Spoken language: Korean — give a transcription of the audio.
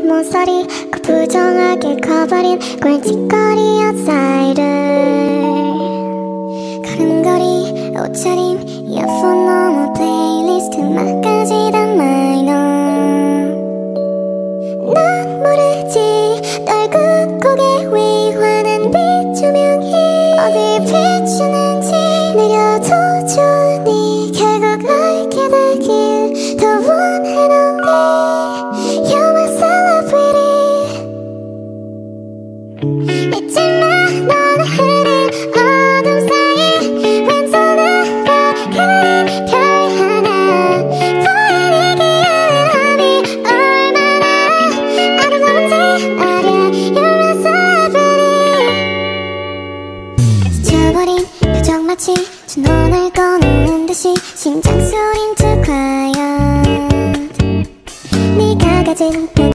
긴 모서리 거부정하게 커버린 꼴찌거리 outsider 걸음걸이 옷차림 이어폰 넘어 플레이리스트 막까지 다 마이너 난 모르지 널 굳고개 위 환한 빛 조명이 어디 비추는지 느려도 좋으니 결국 알게 되길 더 원해 넌니 You're my celebrity 믿지 마 너는 흐린 어둠 사이 왼손으로 그린 별 하나 보이기에는 함이 얼마나 아름다운지 알아 You're my celebrity 스쳐버린 표정 마치 전원을 꺼놓는 듯이 심장 소린 too quiet 네가 가진